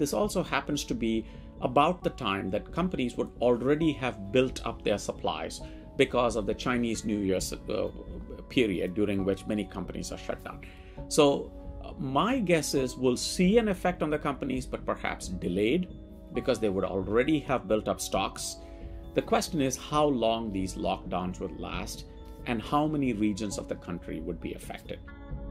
this also happens to be about the time that companies would already have built up their supplies because of the Chinese New Year's period, during which many companies are shut down. So my guess is we'll see an effect on the companies, but perhaps delayed, because they would already have built up stocks. The question is how long these lockdowns will last and how many regions of the country would be affected.